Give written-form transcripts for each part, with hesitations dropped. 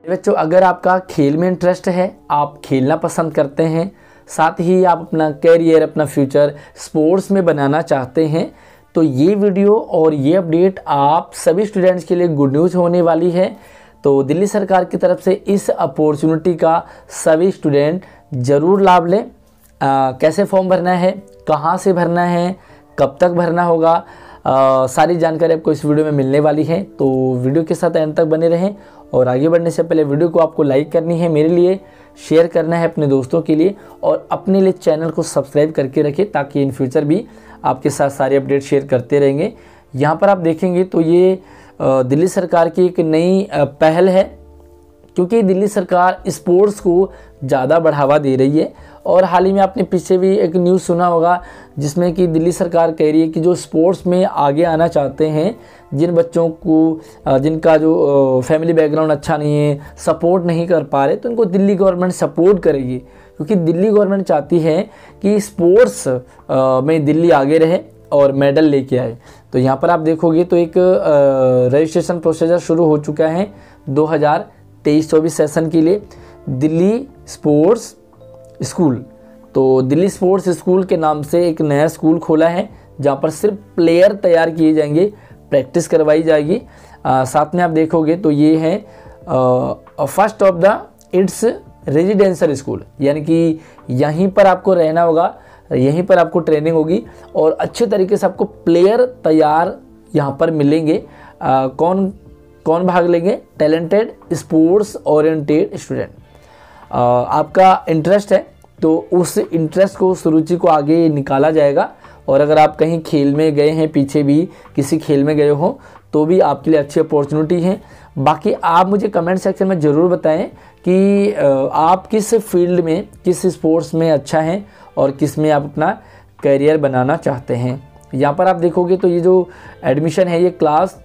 बच्चों, अगर आपका खेल में इंटरेस्ट है, आप खेलना पसंद करते हैं, साथ ही आप अपना कैरियर, अपना फ्यूचर स्पोर्ट्स में बनाना चाहते हैं, तो ये वीडियो और ये अपडेट आप सभी स्टूडेंट्स के लिए गुड न्यूज़ होने वाली है। तो दिल्ली सरकार की तरफ से इस अपॉर्चुनिटी का सभी स्टूडेंट ज़रूर लाभ लें। कैसे फॉर्म भरना है, कहाँ से भरना है, कब तक भरना होगा, सारी जानकारी आपको इस वीडियो में मिलने वाली है। तो वीडियो के साथ एंड तक बने रहें और आगे बढ़ने से पहले वीडियो को आपको लाइक करनी है, मेरे लिए शेयर करना है अपने दोस्तों के लिए, और अपने लिए चैनल को सब्सक्राइब करके रखें ताकि इन फ्यूचर भी आपके साथ सारे अपडेट शेयर करते रहेंगे। यहाँ पर आप देखेंगे तो ये दिल्ली सरकार की एक नई पहल है, क्योंकि दिल्ली सरकार स्पोर्ट्स को ज़्यादा बढ़ावा दे रही है। और हाल ही में आपने पीछे भी एक न्यूज़ सुना होगा जिसमें कि दिल्ली सरकार कह रही है कि जो स्पोर्ट्स में आगे आना चाहते हैं, जिन बच्चों को जिनका जो फैमिली बैकग्राउंड अच्छा नहीं है, सपोर्ट नहीं कर पा रहे, तो उनको दिल्ली गवर्नमेंट सपोर्ट करेगी, क्योंकि दिल्ली गवर्नमेंट चाहती है कि स्पोर्ट्स में दिल्ली आगे रहे और मेडल लेके आए। तो यहाँ पर आप देखोगे तो एक रजिस्ट्रेशन प्रोसीजर शुरू हो चुका है 2023-24 सेशन के लिए दिल्ली स्पोर्ट्स स्कूल। तो दिल्ली स्पोर्ट्स स्कूल के नाम से एक नया स्कूल खोला है जहाँ पर सिर्फ प्लेयर तैयार किए जाएंगे, प्रैक्टिस करवाई जाएगी। साथ में आप देखोगे तो ये है first of the it's residential school, यानी कि यहीं पर आपको रहना होगा, यहीं पर आपको ट्रेनिंग होगी और अच्छे तरीके से आपको प्लेयर तैयार यहाँ पर मिलेंगे। कौन कौन भाग लेंगे? Talented sports oriented student. आपका इंटरेस्ट है तो उस इंटरेस्ट को, उस रुचि को आगे निकाला जाएगा। और अगर आप कहीं खेल में गए हैं, पीछे भी किसी खेल में गए हो, तो भी आपके लिए अच्छी अपॉर्चुनिटी है। बाकी आप मुझे कमेंट सेक्शन में ज़रूर बताएं कि आप किस फील्ड में, किस स्पोर्ट्स में अच्छा हैं और किस में आप अपना करियर बनाना चाहते हैं। यहाँ पर आप देखोगे तो ये जो एडमिशन है ये क्लास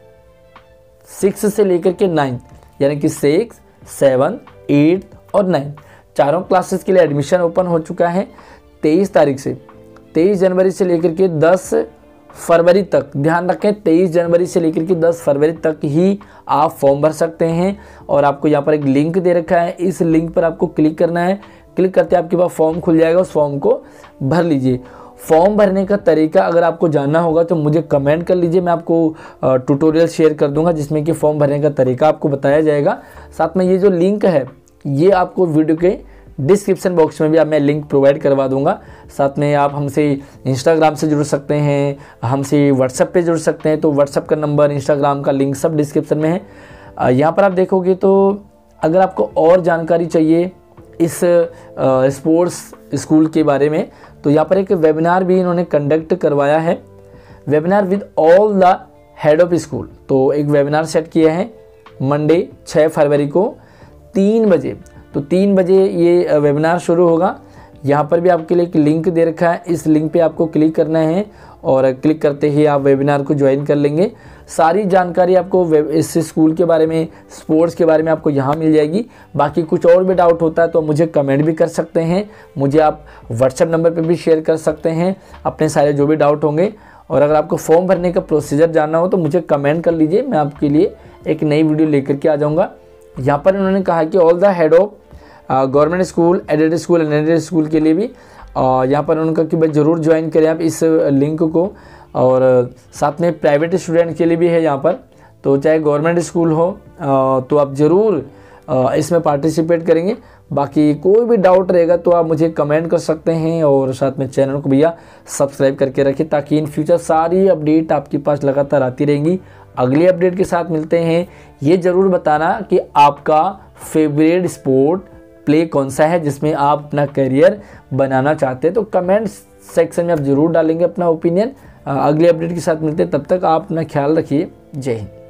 6 से लेकर के 9, यानी कि 6, 7, 8 और 9 चारों क्लासेस के लिए एडमिशन ओपन हो चुका है 23 तारीख से। 23 जनवरी से लेकर के 10 फरवरी तक, ध्यान रखें 23 जनवरी से लेकर के 10 फरवरी तक ही आप फॉर्म भर सकते हैं। और आपको यहाँ पर एक लिंक दे रखा है, इस लिंक पर आपको क्लिक करना है। क्लिक करते आपके पास फॉर्म खुल जाएगा, उस फॉर्म को भर लीजिए। फॉर्म भरने का तरीका अगर आपको जानना होगा तो मुझे कमेंट कर लीजिए, मैं आपको ट्यूटोरियल शेयर कर दूंगा जिसमें कि फॉर्म भरने का तरीका आपको बताया जाएगा। साथ में ये जो लिंक है ये आपको वीडियो के डिस्क्रिप्शन बॉक्स में भी मैं लिंक प्रोवाइड करवा दूंगा। साथ में आप हमसे इंस्टाग्राम से जुड़ सकते हैं, हमसे व्हाट्सएप पे जुड़ सकते हैं। तो व्हाट्सएप का नंबर, इंस्टाग्राम का लिंक सब डिस्क्रिप्शन में है। यहाँ पर आप देखोगे तो अगर आपको और जानकारी चाहिए इस स्पोर्ट्स स्कूल के बारे में, तो यहाँ पर एक वेबिनार भी इन्होंने कंडक्ट करवाया है, webinar with all the head of school. तो एक वेबिनार सेट किया है मंडे 6 फरवरी को 3 बजे। तो 3 बजे ये वेबिनार शुरू होगा। यहाँ पर भी आपके लिए एक लिंक दे रखा है, इस लिंक पे आपको क्लिक करना है और क्लिक करते ही आप वेबिनार को ज्वाइन कर लेंगे। सारी जानकारी आपको इस स्कूल के बारे में, स्पोर्ट्स के बारे में आपको यहाँ मिल जाएगी। बाकी कुछ और भी डाउट होता है तो मुझे कमेंट भी कर सकते हैं, मुझे आप व्हाट्सएप नंबर पे भी शेयर कर सकते हैं अपने सारे जो भी डाउट होंगे। और अगर आपको फॉर्म भरने का प्रोसीजर जानना हो तो मुझे कमेंट कर लीजिए, मैं आपके लिए एक नई वीडियो लेकर के आ जाऊँगा। यहाँ पर इन्होंने कहा कि all the head of government school, aided school, unaided school के लिए भी यहाँ पर उन्होंने कहा कि भाई ज़रूर ज्वाइन करें आप इस लिंक को। और साथ में प्राइवेट स्टूडेंट के लिए भी है यहाँ पर, तो चाहे गवर्नमेंट स्कूल हो तो आप ज़रूर इसमें पार्टिसिपेट करेंगे। बाकी कोई भी डाउट रहेगा तो आप मुझे कमेंट कर सकते हैं और साथ में चैनल को भैया सब्सक्राइब करके रखें ताकि इन फ्यूचर सारी अपडेट आपके पास लगातार आती रहेंगी। अगली अपडेट के साथ मिलते हैं। ये ज़रूर बताना कि आपका फेवरेट स्पोर्ट प्ले कौन सा है जिसमें आप अपना करियर बनाना चाहते हैं। तो कमेंट सेक्शन में आप ज़रूर डालेंगे अपना ओपिनियन। अगले अपडेट के साथ मिलते हैं, तब तक आप अपना ख्याल रखिए। जय हिंद।